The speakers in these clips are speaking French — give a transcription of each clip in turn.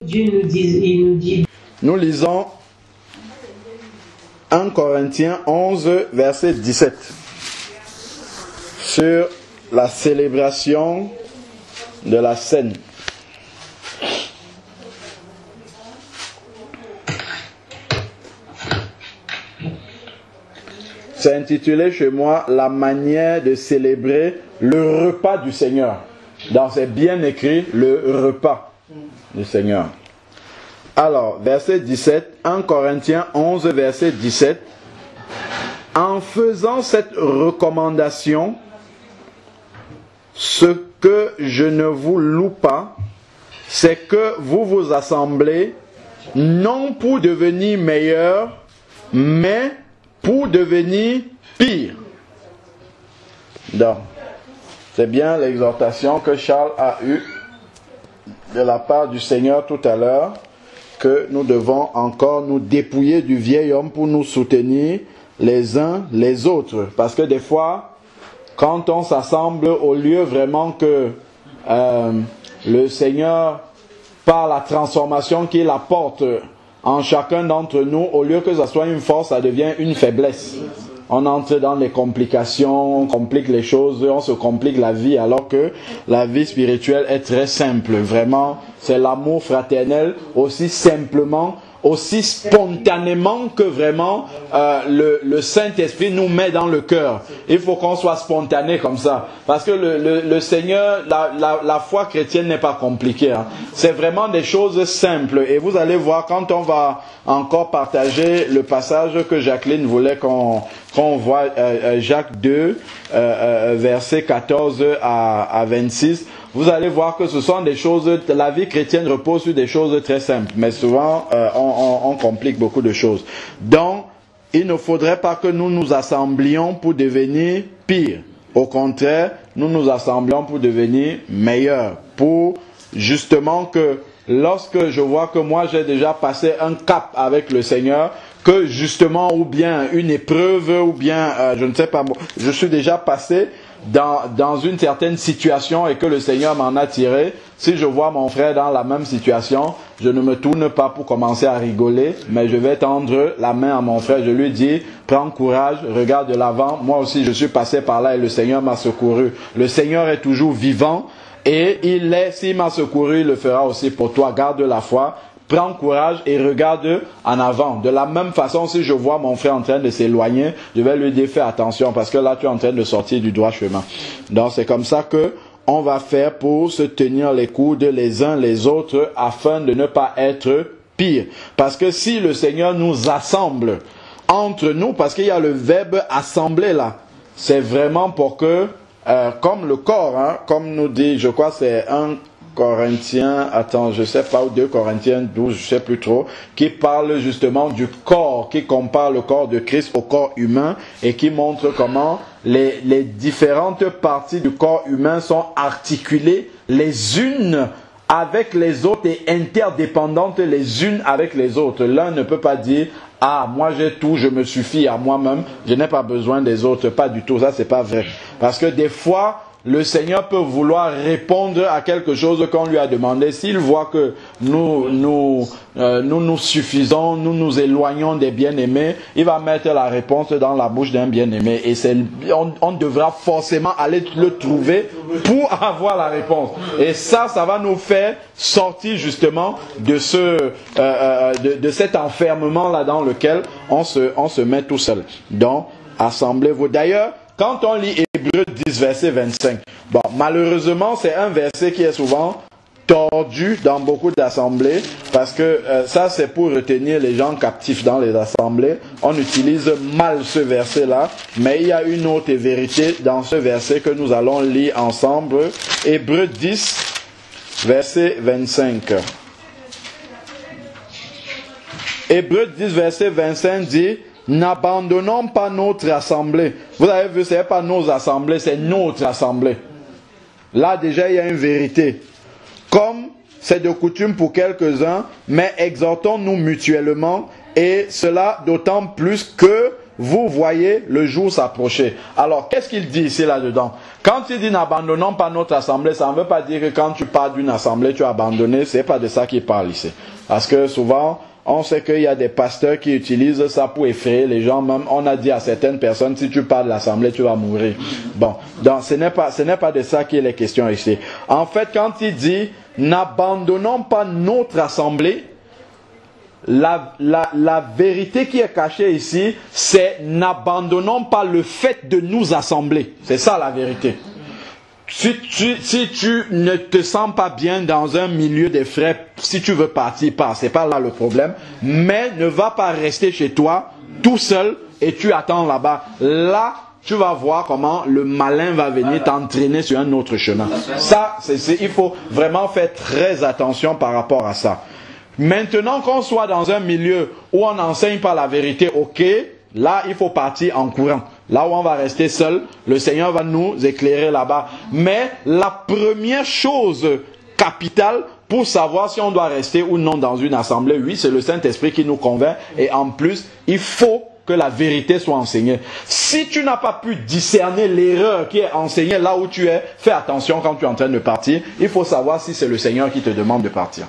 Nous lisons 1 Corinthiens 11, verset 17, sur la célébration de la scène. C'est intitulé chez moi « La manière de célébrer le repas du Seigneur ». Donc c'est bien écrit « le repas du Seigneur ». Alors, verset 17, 1 Corinthiens 11, verset 17. « En faisant cette recommandation, ce que je ne vous loue pas, c'est que vous vous assemblez, non pour devenir meilleurs, mais pour devenir pire. » Donc, c'est bien l'exhortation que Charles a eue de la part du Seigneur tout à l'heure, que nous devons encore nous dépouiller du vieil homme pour nous soutenir les uns les autres. Parce que des fois, quand on s'assemble, au lieu vraiment que le Seigneur, par la transformation qu'il apporte en chacun d'entre nous, au lieu que ça soit une force, ça devient une faiblesse. On entre dans les complications, on complique les choses, on se complique la vie, alors que la vie spirituelle est très simple. Vraiment, c'est l'amour fraternel aussi simplement, aussi spontanément que vraiment le Saint-Esprit nous met dans le cœur. Il faut qu'on soit spontané comme ça. Parce que le Seigneur, la foi chrétienne n'est pas compliquée. Hein. C'est vraiment des choses simples. Et vous allez voir quand on va encore partager le passage que Jacqueline voulait qu'on voit, Jacques 2, versets 14 à 26. Vous allez voir que ce sont des choses, la vie chrétienne repose sur des choses très simples, mais souvent on complique beaucoup de choses. Donc, il ne faudrait pas que nous nous assemblions pour devenir pires. Au contraire, nous nous assemblions pour devenir meilleurs, pour justement que lorsque je vois que moi j'ai déjà passé un cap avec le Seigneur, que justement, ou bien une épreuve, ou bien, je ne sais pas, je suis déjà passé dans une certaine situation et que le Seigneur m'en a tiré. Si je vois mon frère dans la même situation, je ne me tourne pas pour commencer à rigoler, mais je vais tendre la main à mon frère. Je lui dis, prends courage, regarde de l'avant. Moi aussi, je suis passé par là et le Seigneur m'a secouru. Le Seigneur est toujours vivant et s'il m'a secouru, il le fera aussi pour toi. Garde la foi. Prends courage et regarde en avant. De la même façon, si je vois mon frère en train de s'éloigner, je vais lui dire fais attention parce que là tu es en train de sortir du droit chemin. Donc c'est comme ça que on va faire pour se tenir les coudes les uns les autres afin de ne pas être pire. Parce que si le Seigneur nous assemble entre nous, parce qu'il y a le verbe assembler là, c'est vraiment pour que, comme le corps, hein, comme nous dit, je crois c'est un Corinthiens, je sais pas, ou 2 Corinthiens 12, je sais plus trop, qui parle justement du corps, qui compare le corps de Christ au corps humain et qui montre comment les différentes parties du corps humain sont articulées les unes avec les autres et interdépendantes les unes avec les autres. L'un ne peut pas dire « Ah, moi j'ai tout, je me suffis à moi-même, je n'ai pas besoin des autres ». Pas du tout, ça c'est pas vrai. Parce que des fois, le Seigneur peut vouloir répondre à quelque chose qu'on lui a demandé. S'il voit que nous suffisons, nous nous éloignons des bien-aimés, il va mettre la réponse dans la bouche d'un bien-aimé. Et on devra forcément aller le trouver pour avoir la réponse. Et ça va nous faire sortir justement de cet enfermement-là dans lequel on se met tout seul. Donc, assemblez-vous. D'ailleurs, quand on lit Hébreux 10, verset 25, bon, malheureusement, c'est un verset qui est souvent tordu dans beaucoup d'assemblées, parce que ça, c'est pour retenir les gens captifs dans les assemblées. On utilise mal ce verset-là, mais il y a une autre vérité dans ce verset que nous allons lire ensemble. Hébreux 10, verset 25. Hébreux 10, verset 25 dit... N'abandonnons pas notre assemblée. Vous avez vu, ce n'est pas nos assemblées, c'est notre assemblée. Là déjà, il y a une vérité. Comme c'est de coutume pour quelques-uns, mais exhortons-nous mutuellement, et cela d'autant plus que vous voyez le jour s'approcher. Alors, qu'est-ce qu'il dit ici là-dedans? Quand il dit n'abandonnons pas notre assemblée, ça ne veut pas dire que quand tu pars d'une assemblée, tu as abandonné. C'est pas de ça qu'il parle ici. Parce que souvent, on sait qu'il y a des pasteurs qui utilisent ça pour effrayer les gens. Même, on a dit à certaines personnes, si tu pars de l'assemblée, tu vas mourir. Bon, donc ce n'est pas de ça qu'il est question ici. En fait, quand il dit, n'abandonnons pas notre assemblée, la vérité qui est cachée ici, c'est n'abandonnons pas le fait de nous assembler. C'est ça la vérité. Si tu ne te sens pas bien dans un milieu des frères, si tu veux partir, pars. C'est pas là le problème. Mais ne va pas rester chez toi tout seul et tu attends là-bas. Là, tu vas voir comment le malin va venir t'entraîner sur un autre chemin. Ça, il faut vraiment faire très attention par rapport à ça. Maintenant qu'on soit dans un milieu où on n'enseigne pas la vérité, ok, là, il faut partir en courant. Là où on va rester seul, le Seigneur va nous éclairer là-bas. Mais la première chose capitale pour savoir si on doit rester ou non dans une assemblée, oui, c'est le Saint-Esprit qui nous convainc. Et en plus, il faut que la vérité soit enseignée. Si tu n'as pas pu discerner l'erreur qui est enseignée là où tu es, fais attention quand tu es en train de partir. Il faut savoir si c'est le Seigneur qui te demande de partir.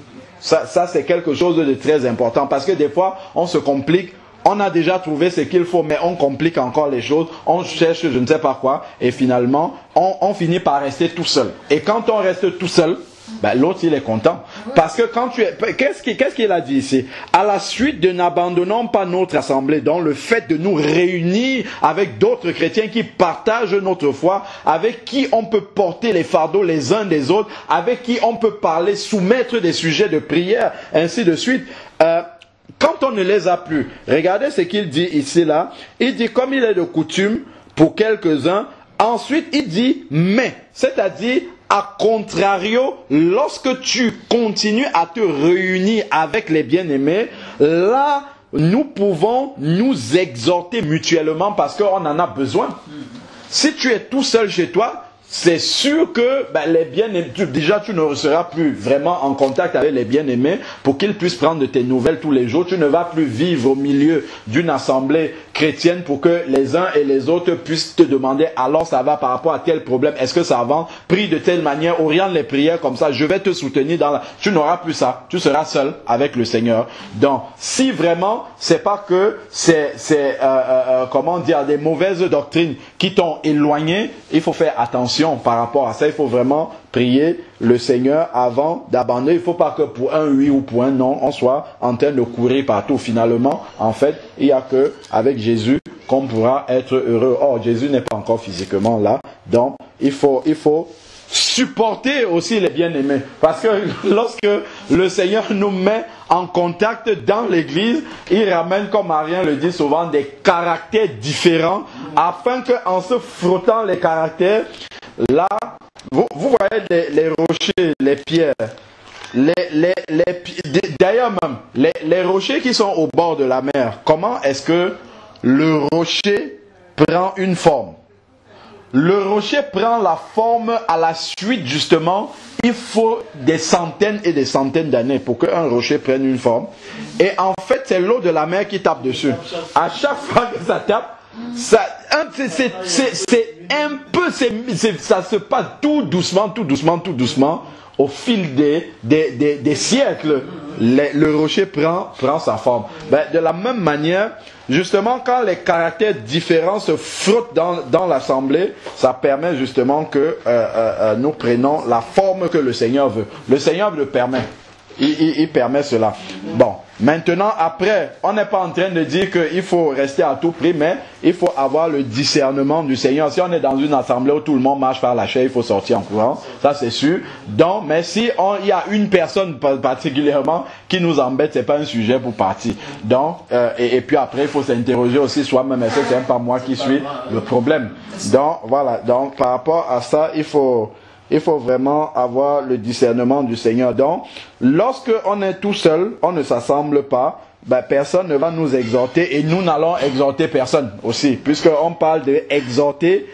Ça c'est quelque chose de très important. Parce que des fois, on se complique. On a déjà trouvé ce qu'il faut, mais on complique encore les choses. On cherche je ne sais pas quoi. Et finalement, on finit par rester tout seul. Et quand on reste tout seul, ben, l'autre il est content. Parce que quand tu es... Qu'est-ce qu'il a dit ici? À la suite de n'abandonnons pas notre assemblée, dans le fait de nous réunir avec d'autres chrétiens qui partagent notre foi, avec qui on peut porter les fardeaux les uns des autres, avec qui on peut parler, soumettre des sujets de prière, ainsi de suite. Quand on ne les a plus, regardez ce qu'il dit ici là. Il dit comme il est de coutume pour quelques-uns. Ensuite il dit mais, c'est-à-dire à contrario, lorsque tu continues à te réunir avec les bien-aimés, là nous pouvons nous exhorter mutuellement parce qu'on en a besoin. Si tu es tout seul chez toi, c'est sûr que les bien-aimés, déjà tu ne seras plus vraiment en contact avec les bien-aimés pour qu'ils puissent prendre de tes nouvelles tous les jours. Tu ne vas plus vivre au milieu d'une assemblée chrétienne pour que les uns et les autres puissent te demander alors ça va par rapport à tel problème, est-ce que ça avance, prie de telle manière, oriente les prières comme ça, je vais te soutenir dans la... Tu n'auras plus ça, tu seras seul avec le Seigneur. Donc si vraiment c'est pas que comment dire, des mauvaises doctrines qui t'ont éloigné, il faut faire attention par rapport à ça. Il faut vraiment prier le Seigneur avant d'abandonner. Il ne faut pas que pour un oui ou pour un non, on soit en train de courir partout. Finalement, en fait, il n'y a que avec Jésus qu'on pourra être heureux. Or, Jésus n'est pas encore physiquement là. Donc, il faut supporter aussi les bien-aimés. Parce que lorsque le Seigneur nous met en contact dans l'église, il ramène, comme Marien le dit souvent, des caractères différents, afin qu'en se frottant les caractères, là, vous voyez les rochers, les pierres, d'ailleurs même, les rochers qui sont au bord de la mer, comment est-ce que le rocher prend une forme? Le rocher prend la forme à la suite, justement, il faut des centaines et des centaines d'années pour qu'un rocher prenne une forme. Et en fait, c'est l'eau de la mer qui tape dessus. À chaque fois que ça tape, ça se passe tout doucement, au fil des siècles, le rocher prend sa forme. De la même manière, justement, quand les caractères différents se frottent dans l'assemblée, ça permet justement que nous prenions la forme que le Seigneur veut. Le Seigneur le permet. Il permet cela. Bon, maintenant, après, on n'est pas en train de dire qu'il faut rester à tout prix, mais il faut avoir le discernement du Seigneur. Si on est dans une assemblée où tout le monde marche par la chair, il faut sortir en courant, ça c'est sûr. Donc, mais si il y a une personne particulièrement qui nous embête, c'est pas un sujet pour partir. Donc, et puis après, il faut s'interroger aussi soi-même, est-ce que c'est pas moi qui suis le problème? Donc, voilà. Donc, par rapport à ça, il faut vraiment avoir le discernement du Seigneur. Donc, lorsque on est tout seul, on ne s'assemble pas, personne ne va nous exhorter et nous n'allons exhorter personne aussi, puisqu'on parle de exhorter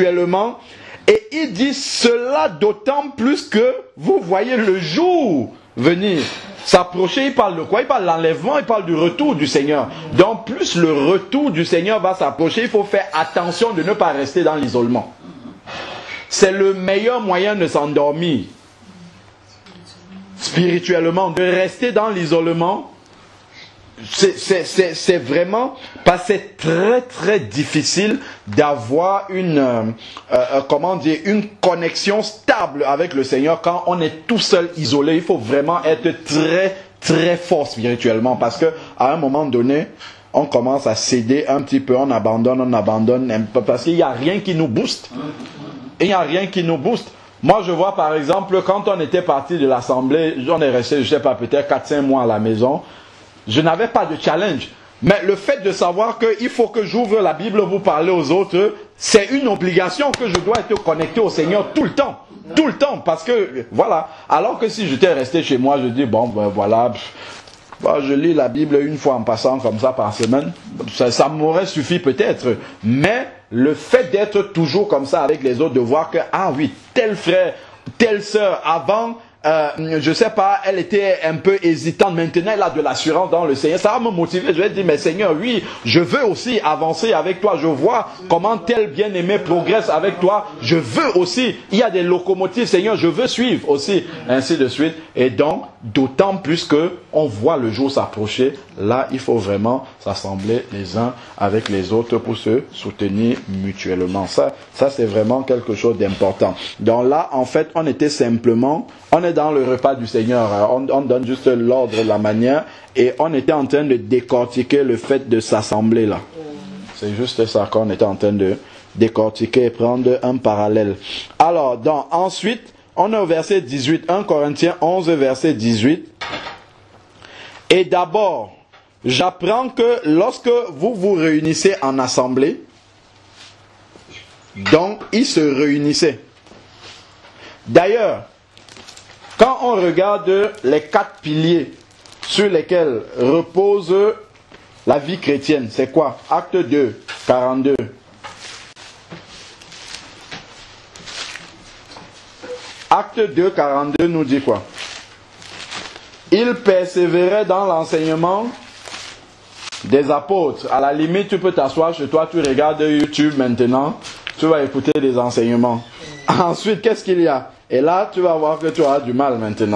mutuellement. Et il dit cela d'autant plus que vous voyez le jour venir. S'approcher, il parle de quoi? Il parle de l'enlèvement, il parle du retour du Seigneur. Donc plus le retour du Seigneur va s'approcher, il faut faire attention de ne pas rester dans l'isolement. C'est le meilleur moyen de s'endormir spirituellement, de rester dans l'isolement. C'est vraiment, parce que c'est très très difficile d'avoir une connexion stable avec le Seigneur quand on est tout seul isolé. Il faut vraiment être très très fort spirituellement, parce que à un moment donné on commence à céder un petit peu, on abandonne un peu, parce qu'il n'y a rien qui nous booste. Il n'y a rien qui nous booste. Moi, je vois par exemple, quand on était parti de l'assemblée, on est resté, je sais pas, peut-être 4-5 mois à la maison. Je n'avais pas de challenge. Mais le fait de savoir qu'il faut que j'ouvre la Bible pour parler aux autres, c'est une obligation que je dois être connecté au Seigneur tout le temps. Tout le temps. Parce que, voilà. Alors que si j'étais resté chez moi, je dis, bon, ben voilà, je lis la Bible une fois en passant comme ça par semaine. Ça m'aurait suffi peut-être. Mais le fait d'être toujours comme ça avec les autres, de voir que, ah oui, tel frère, telle sœur, avant, je sais pas, elle était un peu hésitante. Maintenant, elle a de l'assurance dans le Seigneur. Ça va me motiver. Je vais dire, mais Seigneur, oui, je veux aussi avancer avec toi. Je vois comment tel bien-aimé progresse avec toi. Je veux aussi. Il y a des locomotives, Seigneur, je veux suivre aussi. Ainsi de suite. Et donc, d'autant plus que on voit le jour s'approcher. Là, il faut vraiment s'assembler les uns avec les autres pour se soutenir mutuellement. Ça c'est vraiment quelque chose d'important. Donc là, en fait, on est dans le repas du Seigneur. On donne juste l'ordre, la manière, et on était en train de décortiquer le fait de s'assembler là. C'est juste ça qu'on était en train de décortiquer et prendre un parallèle. Alors, ensuite, on est au verset 18, 1 Corinthiens 11, verset 18. Et d'abord, j'apprends que lorsque vous vous réunissez en assemblée, donc ils se réunissaient. D'ailleurs, quand on regarde les 4 piliers sur lesquels repose la vie chrétienne, c'est quoi? Acte 2, 42. Acte 2, 42 nous dit quoi? Il persévérait dans l'enseignement des apôtres. À la limite, tu peux t'asseoir chez toi, tu regardes YouTube maintenant, tu vas écouter des enseignements. Ensuite, qu'est-ce qu'il y a? Et là, tu vas voir que tu as du mal maintenant.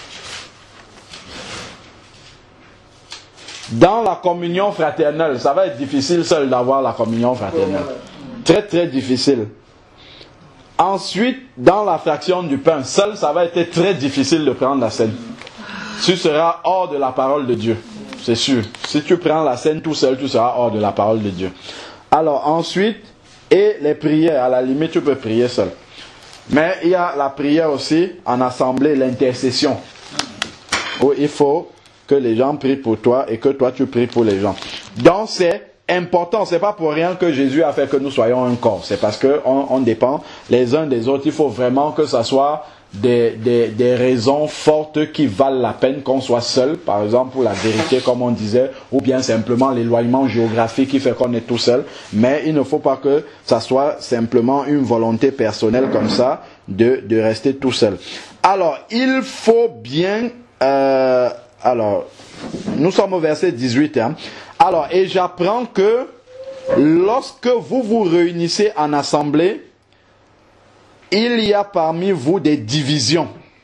Dans la communion fraternelle, ça va être difficile seul d'avoir la communion fraternelle. Très très difficile. Ensuite, dans la fraction du pain, seul, ça va être très difficile de prendre la scène. Tu seras hors de la parole de Dieu. C'est sûr. Si tu prends la scène tout seul, tu seras hors de la parole de Dieu. Alors ensuite, et les prières, à la limite, tu peux prier seul. Mais il y a la prière aussi en assemblée, l'intercession. Où il faut que les gens prient pour toi et que toi tu pries pour les gens. Donc c'est important, c'est pas pour rien que Jésus a fait que nous soyons un corps. C'est parce que on dépend les uns des autres. Il faut vraiment que ça soit des raisons fortes qui valent la peine qu'on soit seul, par exemple pour la vérité comme on disait, ou bien simplement l'éloignement géographique qui fait qu'on est tout seul. Mais il ne faut pas que ça soit simplement une volonté personnelle comme ça de rester tout seul. Alors il faut bien alors nous sommes au verset 18 hein. Alors et j'apprends que lorsque vous vous réunissez en assemblée, il y a parmi vous des divisions.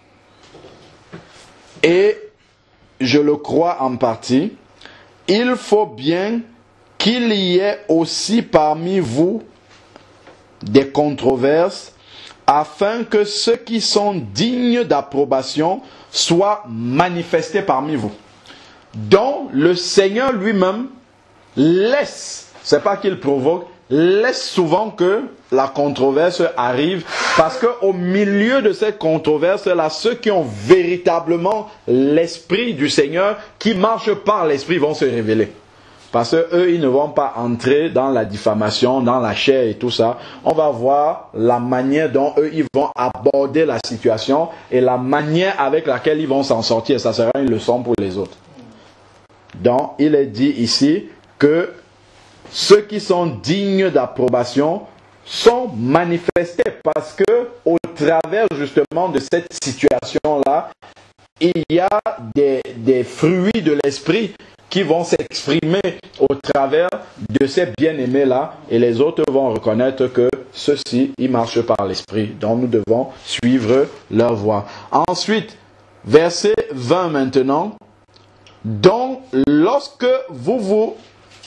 Et je le crois en partie. Il faut bien qu'il y ait aussi parmi vous des controverses, afin que ceux qui sont dignes d'approbation soient manifestés parmi vous. Donc le Seigneur lui-même laisse, c'est pas qu'il provoque, laisse souvent que la controverse arrive, parce que au milieu de cette controverse-là, ceux qui ont véritablement l'esprit du Seigneur, qui marchent par l'esprit, vont se révéler. Parce que eux, ils ne vont pas entrer dans la diffamation, dans la chair et tout ça. On va voir la manière dont eux, ils vont aborder la situation et la manière avec laquelle ils vont s'en sortir. Ça sera une leçon pour les autres. Donc, il est dit ici que ceux qui sont dignes d'approbation sont manifestés, parce que au travers justement de cette situation-là, il y a des fruits de l'esprit qui vont s'exprimer au travers de ces bien-aimés-là, et les autres vont reconnaître que ceux-ci, ils marchent par l'esprit. Donc nous devons suivre leur voie. Ensuite, verset 20 maintenant. Donc, lorsque vous vous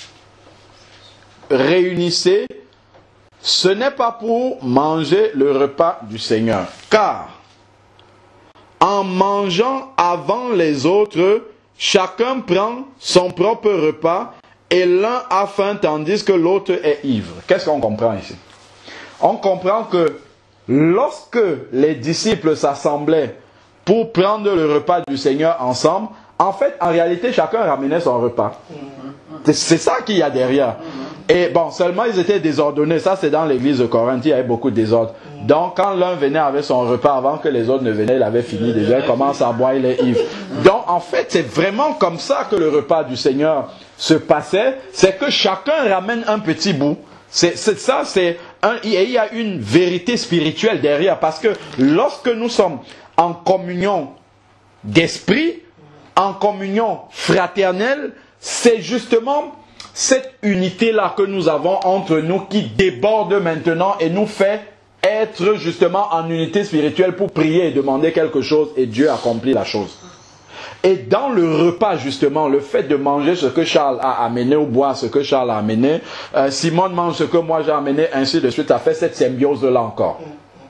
réunissez, ce n'est pas pour manger le repas du Seigneur. Car, en mangeant avant les autres, chacun prend son propre repas et l'un a faim tandis que l'autre est ivre. Qu'est-ce qu'on comprend ici? On comprend que lorsque les disciples s'assemblaient pour prendre le repas du Seigneur ensemble, en fait, en réalité, chacun ramenait son repas. C'est ça qu'il y a derrière. Et bon, seulement ils étaient désordonnés. Ça, c'est dans l'église de Corinthe, il y avait beaucoup de désordre. Donc, quand l'un venait avec son repas avant que les autres ne venaient, il avait fini déjà, il commence à boire, il est ivre. Donc, en fait, c'est vraiment comme ça que le repas du Seigneur se passait. C'est que chacun ramène un petit bout. Il y a une vérité spirituelle derrière. Parce que lorsque nous sommes en communion d'esprit, en communion fraternelle, c'est justement cette unité-là que nous avons entre nous qui déborde maintenant et nous fait être justement en unité spirituelle pour prier et demander quelque chose, et Dieu accomplit la chose. Et dans le repas justement, le fait de manger ce que Charles a amené ou boire ce que Charles a amené, Simone mange ce que moi j'ai amené, ainsi de suite, ça fait cette symbiose-là encore.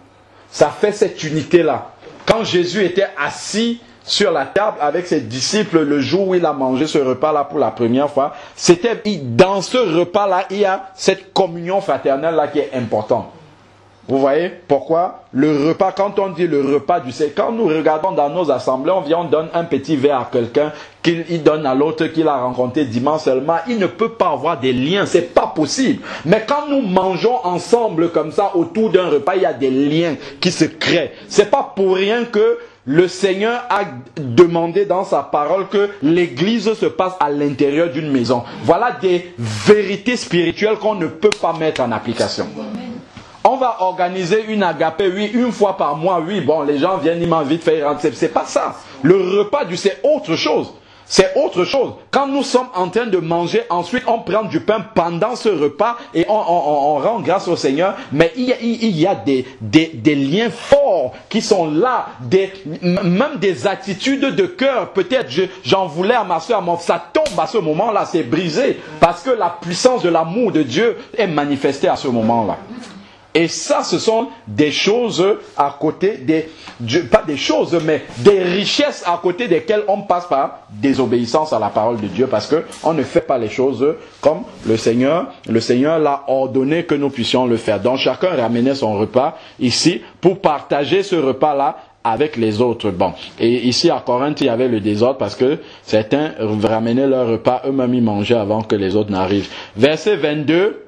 Ça fait cette unité-là. Quand Jésus était assis sur la table avec ses disciples le jour où il a mangé ce repas-là pour la première fois, c'était dans ce repas-là, il y a cette communion fraternelle-là qui est importante. Vous voyez pourquoi le repas, quand on dit le repas du Seigneur, quand nous regardons dans nos assemblées, on donne un petit verre à quelqu'un, qu'il donne à l'autre qu'il a rencontré dimanche seulement, il ne peut pas avoir des liens, c'est pas possible. Mais quand nous mangeons ensemble comme ça autour d'un repas, il y a des liens qui se créent. C'est pas pour rien que le Seigneur a demandé dans sa parole que l'église se passe à l'intérieur d'une maison. Voilà des vérités spirituelles qu'on ne peut pas mettre en application. On va organiser une agapé, oui, une fois par mois, oui, bon, les gens viennent, ils m'invitent, faire rentrer. C'est pas ça. Le repas c'est autre chose. C'est autre chose. Quand nous sommes en train de manger, ensuite on prend du pain pendant ce repas et on rend grâce au Seigneur. Mais il y a des liens forts qui sont là, même des attitudes de cœur. Peut-être j'en voulais à ma soeur, ça tombe à ce moment-là, c'est brisé. Parce que la puissance de l'amour de Dieu est manifestée à ce moment-là. Et ça, ce sont des choses à côté pas des choses, mais des richesses à côté desquelles on passe par désobéissance à la parole de Dieu, parce que on ne fait pas les choses comme le Seigneur l'a ordonné que nous puissions le faire. Donc chacun ramenait son repas ici pour partager ce repas-là avec les autres. Bon. Et ici à Corinthe, il y avait le désordre parce que certains ramenaient leur repas, eux-mêmes ils mangeaient avant que les autres n'arrivent. Verset 22.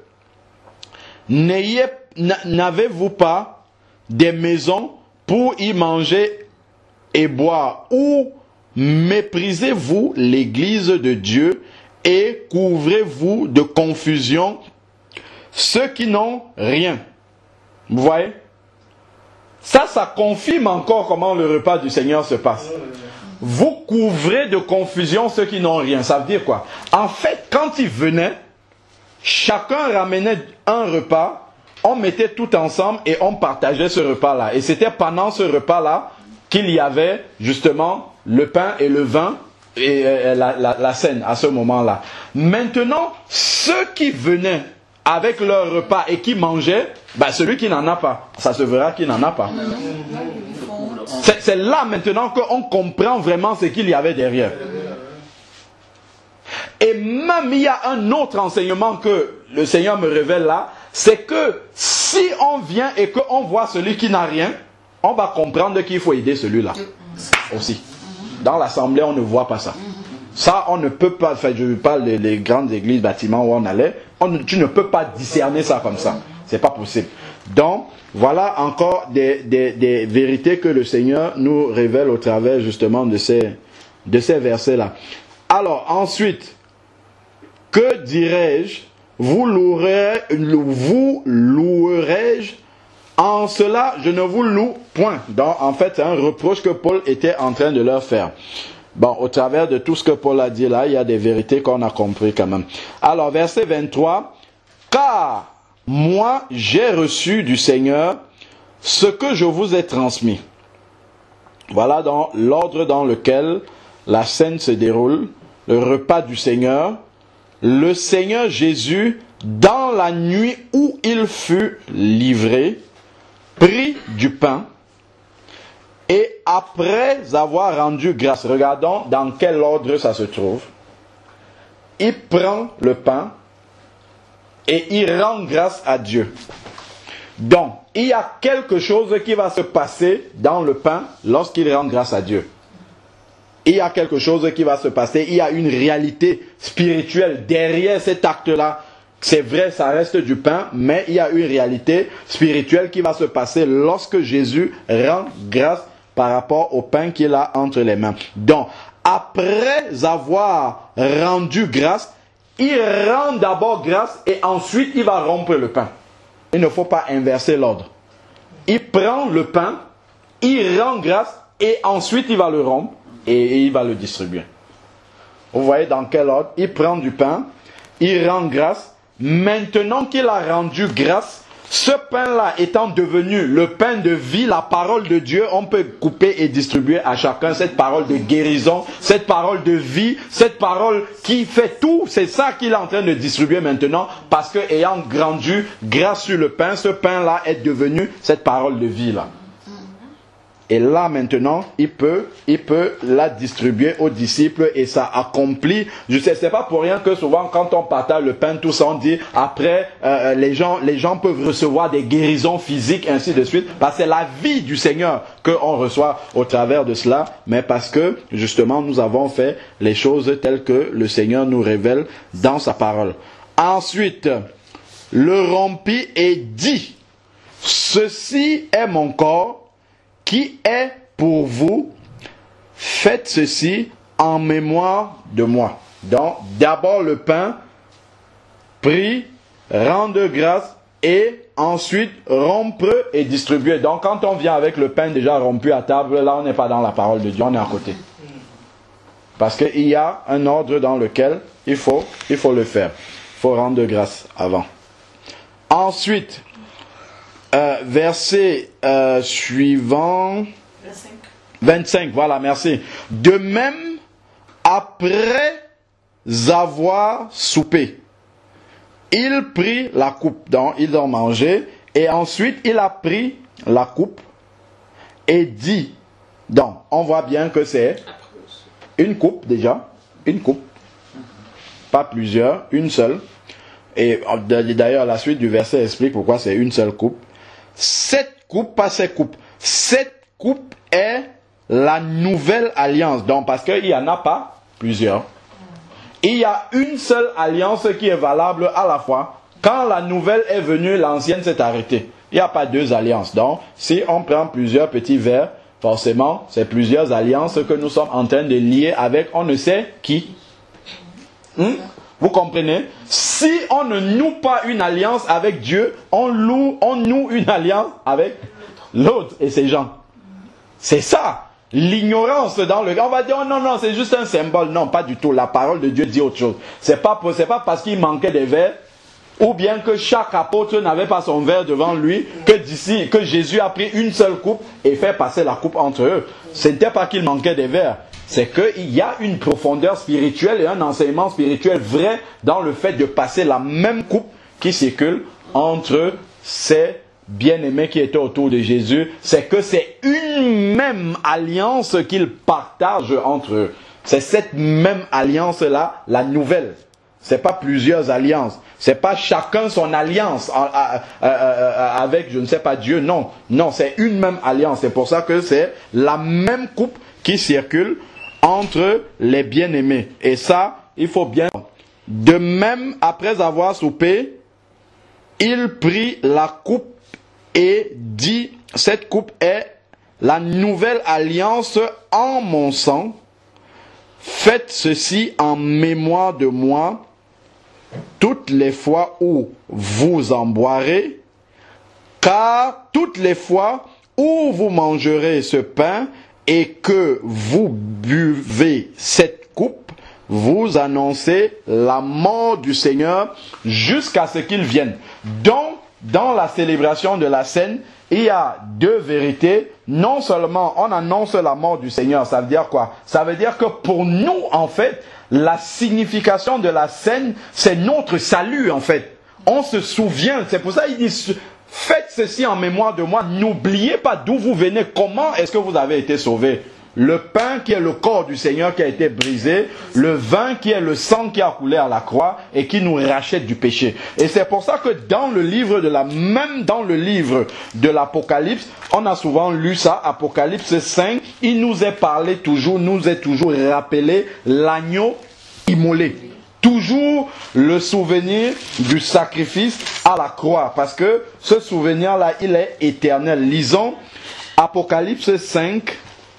N'avez-vous pas des maisons pour y manger et boire, ou méprisez-vous l'église de Dieu et couvrez-vous de confusion ceux qui n'ont rien? Vous voyez? Ça confirme encore comment le repas du Seigneur se passe. Vous couvrez de confusion ceux qui n'ont rien. Ça veut dire quoi? En fait, quand ils venaient, chacun ramenait un repas, on mettait tout ensemble et on partageait ce repas-là. Et c'était pendant ce repas-là qu'il y avait justement le pain et le vin et la scène à ce moment-là. Maintenant, ceux qui venaient avec leur repas et qui mangeaient, celui qui n'en a pas, ça se verra qu'il n'en a pas. C'est là maintenant qu'on comprend vraiment ce qu'il y avait derrière. Et même il y a un autre enseignement que le Seigneur me révèle là, c'est que si on vient et qu'on voit celui qui n'a rien, on va comprendre qu'il faut aider celui-là aussi. Dans l'assemblée, on ne voit pas ça. Ça, on ne peut pas, je parle des grandes églises, bâtiments où on allait, tu ne peux pas discerner ça comme ça. C'est pas possible. Donc, voilà encore des vérités que le Seigneur nous révèle au travers justement de ces versets-là. Alors, ensuite, que dirais-je? Vous louerai-je En cela, je ne vous loue point. Donc, en fait, c'est un reproche que Paul était en train de leur faire. Bon, au travers de tout ce que Paul a dit là, il y a des vérités qu'on a compris quand même. Alors, verset 23. Car moi, j'ai reçu du Seigneur ce que je vous ai transmis. Voilà dans l'ordre dans lequel la scène se déroule, le repas du Seigneur. Le Seigneur Jésus, dans la nuit où il fut livré, prit du pain et après avoir rendu grâce, regardons dans quel ordre ça se trouve, il prend le pain et il rend grâce à Dieu. Donc, il y a quelque chose qui va se passer dans le pain lorsqu'il rend grâce à Dieu. Il y a quelque chose qui va se passer, il y a une réalité spirituelle derrière cet acte-là. C'est vrai, ça reste du pain, mais il y a une réalité spirituelle qui va se passer lorsque Jésus rend grâce par rapport au pain qu'il a entre les mains. Donc, après avoir rendu grâce, il rend d'abord grâce et ensuite il va rompre le pain. Il ne faut pas inverser l'ordre. Il prend le pain, il rend grâce et ensuite il va le rompre et il va le distribuer. Vous voyez dans quel ordre? Il prend du pain, il rend grâce. Maintenant qu'il a rendu grâce, ce pain-là étant devenu le pain de vie, la parole de Dieu, on peut couper et distribuer à chacun cette parole de guérison, cette parole de vie, cette parole qui fait tout. C'est ça qu'il est en train de distribuer maintenant, parce que ayant rendu grâce sur le pain, ce pain-là est devenu cette parole de vie-là. Et là maintenant, il peut la distribuer aux disciples et ça accomplit. Je sais, c'est pas pour rien que souvent quand on partage le pain, tout ça, on dit après les gens peuvent recevoir des guérisons physiques, ainsi de suite. Parce que c'est la vie du Seigneur qu'on reçoit au travers de cela, mais parce que justement nous avons fait les choses telles que le Seigneur nous révèle dans sa parole. Ensuite, le rompit et dit, ceci est mon corps qui est pour vous, faites ceci en mémoire de moi. Donc, d'abord le pain, pris, rendre grâce et ensuite rompre et distribuer. Donc, quand on vient avec le pain déjà rompu à table, là on n'est pas dans la parole de Dieu, on est à côté. Parce qu'il y a un ordre dans lequel il faut le faire. Il faut rendre grâce avant. Ensuite, verset suivant 25, voilà, merci. De même, après avoir soupé, il prit la coupe, donc ils ont mangé, et ensuite il a pris la coupe et dit, donc on voit bien que c'est une coupe déjà, une coupe, pas plusieurs, une seule. Et d'ailleurs la suite du verset explique pourquoi c'est une seule coupe. Cette coupe, pas ces coupes. Cette coupe est la nouvelle alliance. Donc, parce qu'il n'y en a pas plusieurs. Il y a une seule alliance qui est valable à la fois. Quand la nouvelle est venue, l'ancienne s'est arrêtée. Il n'y a pas deux alliances. Donc, si on prend plusieurs petits verres, forcément, c'est plusieurs alliances que nous sommes en train de lier avec on ne sait qui. Vous comprenez? Si on ne noue pas une alliance avec Dieu, on noue une alliance avec l'autre et ses gens. C'est ça. L'ignorance dans le... On va dire, oh non, c'est juste un symbole. Non, pas du tout. La parole de Dieu dit autre chose. C'est pas parce qu'il manquait des verres, ou bien que chaque apôtre n'avait pas son verre devant lui, que Jésus a pris une seule coupe et fait passer la coupe entre eux. Ce n'était pas qu'il manquait des verres. C'est qu'il y a une profondeur spirituelle et un enseignement spirituel vrai dans le fait de passer la même coupe qui circule entre ces bien-aimés qui étaient autour de Jésus. C'est que c'est une même alliance qu'ils partagent entre eux. C'est cette même alliance-là, la nouvelle. C'est pas plusieurs alliances. C'est pas chacun son alliance avec, je ne sais pas, Dieu. Non, c'est une même alliance. C'est pour ça que c'est la même coupe qui circule entre les bien-aimés. Et ça, il faut bien. De même, après avoir soupé, il prit la coupe et dit, cette coupe est la nouvelle alliance en mon sang. Faites ceci en mémoire de moi toutes les fois où vous en boirez. Car toutes les fois où vous mangerez ce pain et que vous buvez cette coupe, vous annoncez la mort du Seigneur jusqu'à ce qu'il vienne. Donc, dans la célébration de la scène, il y a deux vérités. Non seulement on annonce la mort du Seigneur, ça veut dire quoi? Ça veut dire que pour nous, en fait, la signification de la scène, c'est notre salut, en fait. On se souvient, c'est pour ça qu'il dit, faites ceci en mémoire de moi, n'oubliez pas d'où vous venez, comment est-ce que vous avez été sauvés. Le pain qui est le corps du Seigneur qui a été brisé, le vin qui est le sang qui a coulé à la croix et qui nous rachète du péché. Et c'est pour ça que même dans le livre de l'Apocalypse, on a souvent lu ça, Apocalypse 5, il nous est toujours rappelé l'agneau immolé. Toujours le souvenir du sacrifice à la croix, parce que ce souvenir-là, il est éternel. Lisons Apocalypse 5.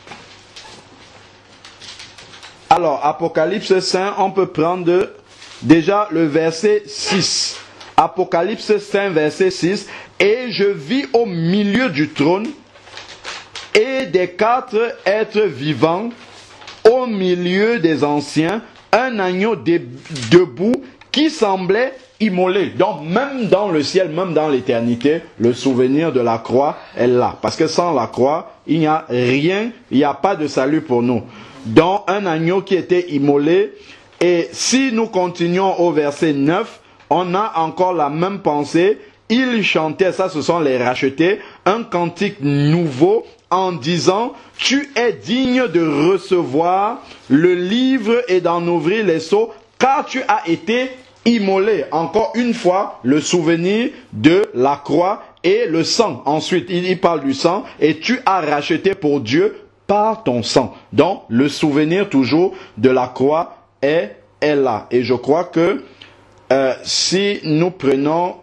Alors, Apocalypse 5, on peut prendre déjà le verset 6. Apocalypse 5, verset 6. Et je vis au milieu du trône et des 4 êtres vivants, au milieu des anciens, un agneau debout qui semblait immolé. Donc, même dans le ciel, même dans l'éternité, le souvenir de la croix est là. Parce que sans la croix, il n'y a rien, il n'y a pas de salut pour nous. Donc, un agneau qui était immolé. Et si nous continuons au verset 9, on a encore la même pensée. Ils chantaient, ça ce sont les rachetés, un cantique nouveau en disant, tu es digne de recevoir le livre et d'en ouvrir les sceaux, car tu as été immolé. Encore une fois, le souvenir de la croix et le sang. Ensuite, il parle du sang, et tu as racheté pour Dieu par ton sang. Donc, le souvenir toujours de la croix est là. Et je crois que si nous prenons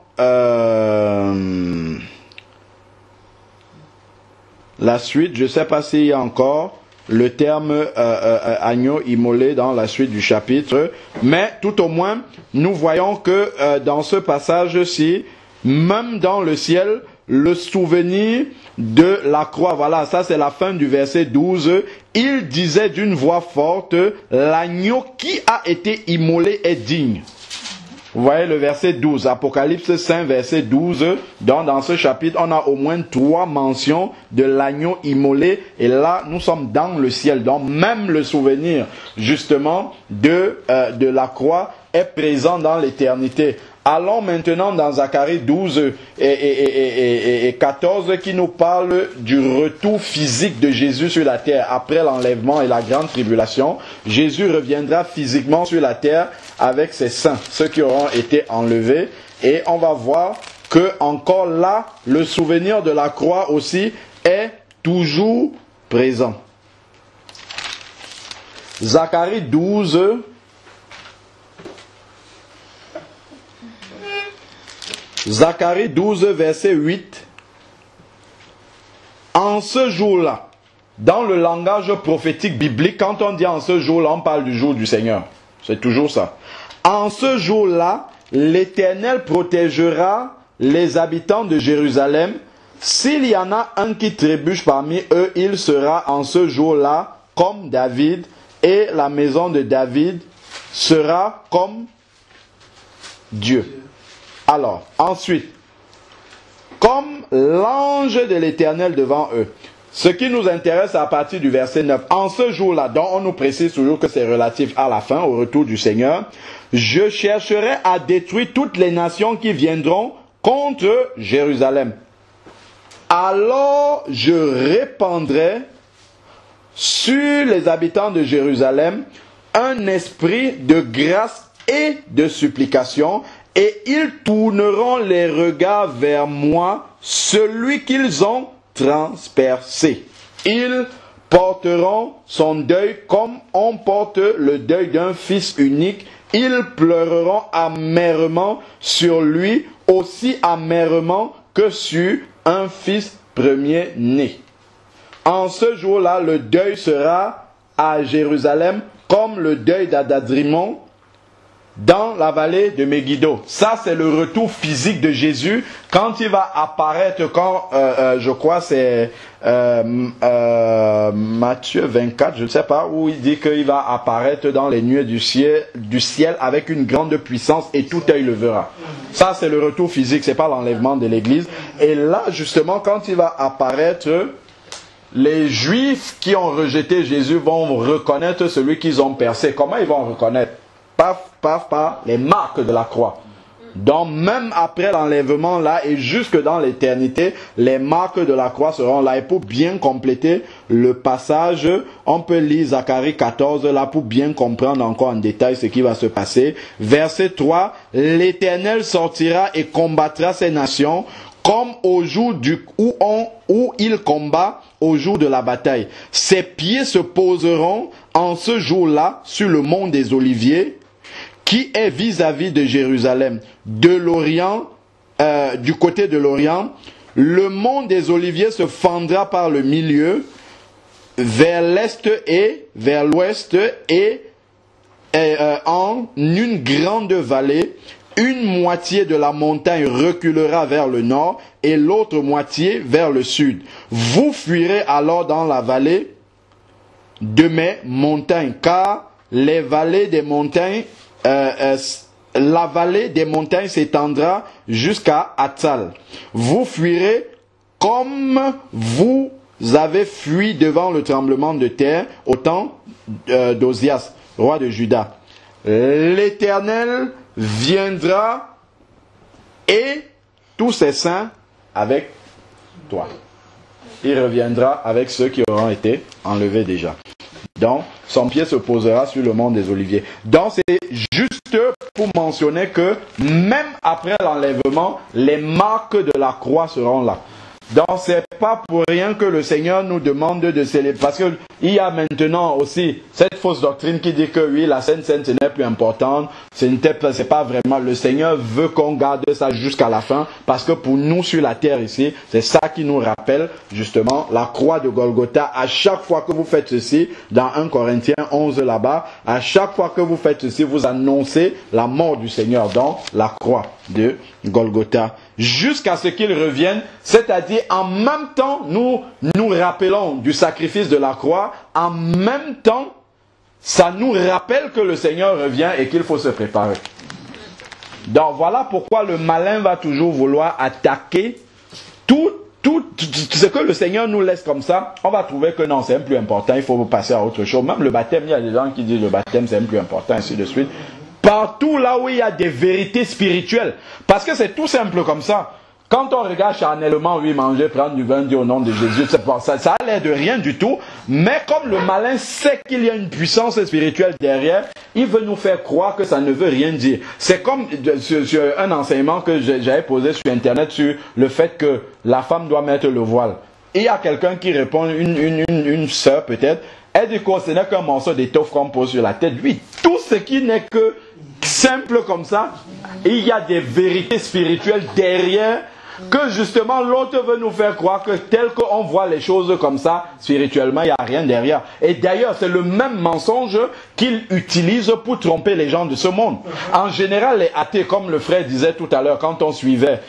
la suite, je ne sais pas s'il y a encore le terme agneau immolé dans la suite du chapitre, mais tout au moins, nous voyons que dans ce passage-ci, même dans le ciel, le souvenir de la croix, voilà, ça c'est la fin du verset 12, il disait d'une voix forte, l'agneau qui a été immolé est digne. Vous voyez le verset 12, Apocalypse 5, verset 12. Donc dans ce chapitre, on a au moins 3 mentions de l'agneau immolé. Et là, nous sommes dans le ciel. Donc même le souvenir, justement, de la croix est présent dans l'éternité. Allons maintenant dans Zacharie 12 et 14 qui nous parle du retour physique de Jésus sur la terre après l'enlèvement et la grande tribulation. Jésus reviendra physiquement sur la terre avec ses saints, ceux qui auront été enlevés. Et on va voir que encore là, le souvenir de la croix aussi est toujours présent. Zacharie 12. Zacharie 12, verset 8. En ce jour-là, dans le langage prophétique biblique, quand on dit en ce jour-là, on parle du jour du Seigneur. C'est toujours ça. En ce jour-là, l'Éternel protégera les habitants de Jérusalem. S'il y en a un qui trébuche parmi eux, il sera en ce jour-là comme David, et la maison de David sera comme Dieu. Alors, ensuite, comme l'ange de l'Éternel devant eux. Ce qui nous intéresse à partir du verset 9. En ce jour-là, dont on nous précise toujours que c'est relatif à la fin, au retour du Seigneur, je chercherai à détruire toutes les nations qui viendront contre Jérusalem. Alors je répandrai sur les habitants de Jérusalem un esprit de grâce et de supplication, et ils tourneront les regards vers moi, celui qu'ils ont transpercé. Ils porteront son deuil comme on porte le deuil d'un fils unique. Ils pleureront amèrement sur lui, aussi amèrement que sur un fils premier-né. En ce jour-là, le deuil sera à Jérusalem comme le deuil d'Adadrimon, dans la vallée de Megiddo. Ça, c'est le retour physique de Jésus quand il va apparaître, quand, je crois, c'est Matthieu 24, je ne sais pas, où il dit qu'il va apparaître dans les nuées du ciel avec une grande puissance et tout œil le verra. Ça, c'est le retour physique, c'est pas l'enlèvement de l'église. Et là, justement, quand il va apparaître, les Juifs qui ont rejeté Jésus vont reconnaître celui qu'ils ont percé. Comment ils vont reconnaître? Par les marques de la croix. Donc même après l'enlèvement là et jusque dans l'éternité, les marques de la croix seront là. Et pour bien compléter le passage, on peut lire Zacharie 14 là pour bien comprendre encore en détail ce qui va se passer. Verset 3, l'Éternel sortira et combattra ces nations comme au jour où il combat au jour de la bataille. Ses pieds se poseront en ce jour-là sur le mont des Oliviers, qui est vis-à-vis de Jérusalem. De l'Orient, du côté de l'Orient, le mont des Oliviers se fendra par le milieu, vers l'est et vers l'ouest, et en une grande vallée. Une moitié de la montagne reculera vers le nord et l'autre moitié vers le sud. Vous fuirez alors dans la vallée de mes montagnes, car les vallées des montagnes, la vallée des montagnes s'étendra jusqu'à Atsal. Vous fuirez comme vous avez fui devant le tremblement de terre au temps d'Osias, roi de Juda. L'Éternel viendra et tous ses saints avec toi. Il reviendra avec ceux qui auront été enlevés déjà. Donc, son pied se posera sur le mont des Oliviers. Donc, c'est juste pour mentionner que même après l'enlèvement, les marques de la croix seront là. Donc, c'est pas pour rien que le Seigneur nous demande de célébrer. Parce qu'il y a maintenant aussi cette fausse doctrine qui dit que oui, la Sainte Seine, ce n'est plus important. C'est pas vraiment. Le Seigneur veut qu'on garde ça jusqu'à la fin. Parce que pour nous sur la terre ici, c'est ça qui nous rappelle justement la croix de Golgotha. À chaque fois que vous faites ceci, dans 1 Corinthiens 11 là-bas, à chaque fois que vous faites ceci, vous annoncez la mort du Seigneur dans la croix de Golgotha. Jusqu'à ce qu'il revienne, c'est-à-dire en même temps, nous rappelons du sacrifice de la croix, en même temps, ça nous rappelle que le Seigneur revient et qu'il faut se préparer. Donc voilà pourquoi le malin va toujours vouloir attaquer tout ce que le Seigneur nous laisse comme ça. On va trouver que non, c'est un plus important, il faut passer à autre chose. Même le baptême, il y a des gens qui disent le baptême c'est un plus important, ainsi de suite. Partout là où il y a des vérités spirituelles. Parce que c'est tout simple comme ça. Quand on regarde charnellement, oui, manger, prendre du vin, dire au nom de Jésus, ça a l'air de rien du tout. Mais comme le malin sait qu'il y a une puissance spirituelle derrière, il veut nous faire croire que ça ne veut rien dire. C'est comme sur un enseignement que j'avais posé sur Internet sur le fait que la femme doit mettre le voile. Et il y a quelqu'un qui répond, une sœur peut-être, elle dit que ce n'est qu'un morceau d'étoffe qu'on pose sur la tête. Oui, tout ce qui n'est que simple comme ça, il y a des vérités spirituelles derrière que justement l'autre veut nous faire croire que tel qu'on voit les choses comme ça, spirituellement, il n'y a rien derrière. Et d'ailleurs, c'est le même mensonge qu'il utilise pour tromper les gens de ce monde. En général, les athées, comme le frère disait tout à l'heure, quand on suivait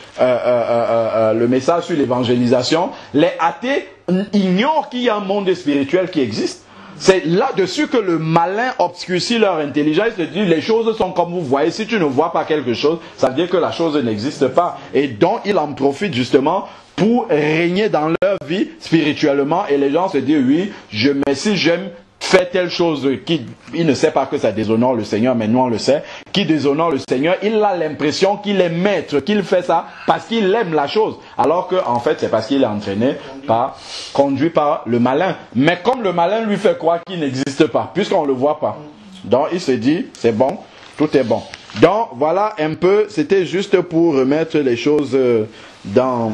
le message sur l'évangélisation, les athées ignorent qu'il y a un monde spirituel qui existe. C'est là-dessus que le malin obscurcit leur intelligence. Il se dit, les choses sont comme vous voyez. Si tu ne vois pas quelque chose, ça veut dire que la chose n'existe pas. Et donc, il en profite justement pour régner dans leur vie spirituellement. Et les gens se disent, oui, mais si j'aime faire telle chose, il ne sait pas que ça déshonore le Seigneur, mais nous on le sait, qui déshonore le Seigneur, il a l'impression qu'il est maître, qu'il fait ça parce qu'il aime la chose. Alors que en fait, c'est parce qu'il est entraîné conduit par le malin. Mais comme le malin lui fait croire qu'il n'existe pas, puisqu'on ne le voit pas. Donc il se dit, c'est bon, tout est bon. Donc voilà un peu, c'était juste pour remettre les choses dans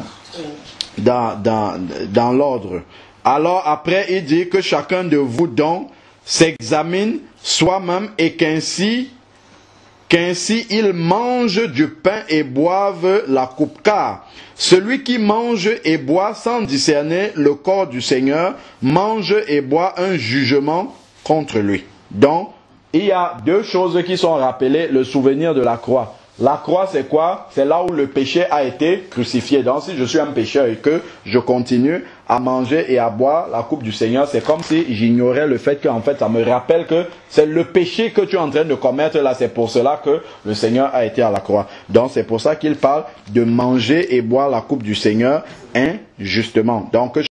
l'ordre. Alors après, il dit que chacun de vous donc s'examine soi-même et qu'ainsi il mange du pain et boive la coupe. Car celui qui mange et boit sans discerner le corps du Seigneur mange et boit un jugement contre lui. Donc, il y a deux choses qui sont rappelées, le souvenir de la croix. La croix, c'est quoi? C'est là où le péché a été crucifié. Donc, si je suis un pécheur et que je continue à manger et à boire la coupe du Seigneur, c'est comme si j'ignorais le fait qu'en fait, ça me rappelle que c'est le péché que tu es en train de commettre là. C'est pour cela que le Seigneur a été à la croix. Donc, c'est pour ça qu'il parle de manger et boire la coupe du Seigneur injustement. Donc,